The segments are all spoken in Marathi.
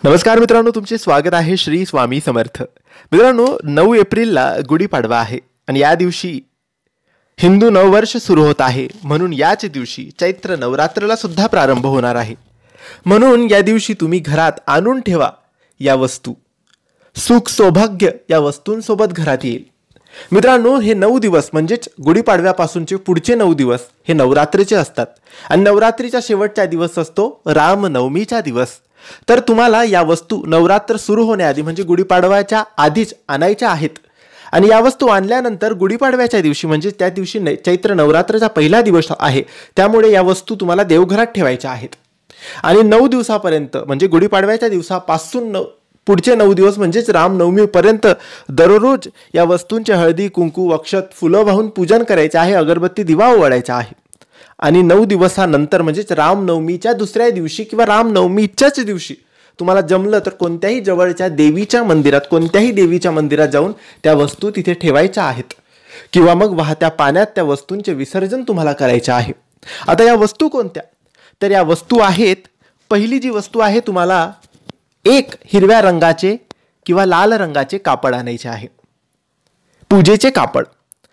नमस्कार मित्रांनो, तुमचे स्वागत आहे श्री स्वामी समर्थ. मित्रांनो, 9 एप्रिलला गुढीपाडवा आहे आणि या दिवशी हिंदू नववर्ष सुरू होत आहे. म्हणून याच दिवशी चैत्र नवरात्रला सुद्धा प्रारंभ होणार आहे. म्हणून या दिवशी तुम्ही घरात आणून ठेवा या वस्तू. सुख सौभाग्य या वस्तूंसोबत घरात येईल. मित्रांनो, हे 9 दिवस म्हणजेच गुढीपाडव्यापासूनचे पुढचे 9 दिवस हे नवरात्रीचे असतात आणि नवरात्रीचा शेवटचा दिवस असतो रामनवमीचा दिवस. तर तुम्हाला या वस्तू नवरात्र सुरू होण्याआधी म्हणजे गुढीपाडव्याच्या आधीच आणायच्या आहेत आणि या वस्तू आणल्यानंतर गुढीपाडव्याच्या दिवशी म्हणजे त्या दिवशी चैत्र नवरात्रचा पहिला दिवस आहे, त्यामुळे या वस्तू तुम्हाला देवघरात ठेवायच्या आहेत. आणि 9 दिवसापर्यंत म्हणजे गुढीपाडव्याच्या दिवसापासून पुढचे 9 दिवस म्हणजेच रामनवमीपर्यंत दररोज या वस्तूंचे हळदी कुंकू अक्षत फुलं वाहून पूजन करायचे आहे, अगरबत्ती दिवा ओवाळायचा आहे. आणि 9 दिवसानंतर म्हणजेच रामनवमीच्या दुसऱ्या दिवशी किंवा रामनवमीच्याच दिवशी तुम्हाला जमलं तर कोणत्याही जवळच्या देवीच्या मंदिरात जाऊन त्या वस्तू तिथे ठेवायच्या आहेत किंवा मग वाहत्या पाण्यात त्या वस्तूंचे विसर्जन तुम्हाला करायचे आहे. आता या वस्तू कोणत्या? तर या वस्तू आहेत, पहिली जी वस्तू आहे तुम्हाला एक हिरव्या रंगाचे किंवा लाल रंगाचे कापड आणायचे आहे, पूजेचे कापड.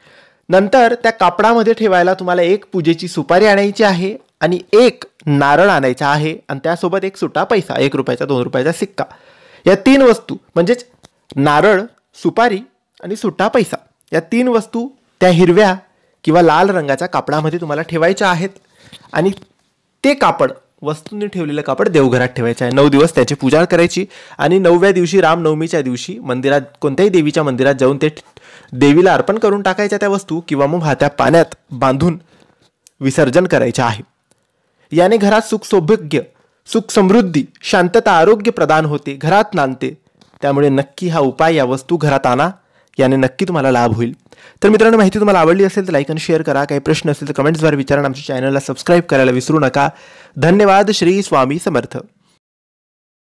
नंतर त्या कापडामध्ये ठेवायला तुम्हाला एक पूजेची सुपारी आणायची आहे आणि एक नारळ आणायचा आहे आणि त्यासोबत एक सुट्टा पैसा, 1 रुपयाचा 2 रुपयाचा सिक्का. या 3 वस्तू म्हणजेच नारळ, सुपारी आणि सुट्टा पैसा या 3 वस्तू त्या हिरव्या किंवा लाल रंगाच्या कापडामध्ये तुम्हाला ठेवायच्या आहेत आणि ते कापड, वस्तूंनी ठेवलेलं कापड देवघरात ठेवायचं आहे. 9 दिवस त्याची पूजा करायची आणि 9व्या दिवशी रामनवमीच्या दिवशी मंदिरात कोणत्याही देवीच्या मंदिरात जाऊन ते देवीला अर्पण करून टाकायच्या त्या वस्तू किंवा मग वाहत्या पाण्यात बांधून विसर्जन करायचे आहे. याने घरात सुख सौभाग्य, सुख समृद्धी, शांतता, आरोग्य प्रदान होते, घरात नांदते. त्यामुळे नक्की हा उपाय, या वस्तू घरात आणा, याने नक्की तुम्हाला लाभ होईल. तर मित्रांनो, माहिती तुम्हाला आवडली असेल तर लाईक आणि शेअर करा. काही प्रश्न असेल तर कमेंट्सद्वारे विचारा. आमच्या चॅनलला सबस्क्राईब करायला विसरू नका. धन्यवाद. श्री स्वामी समर्थ.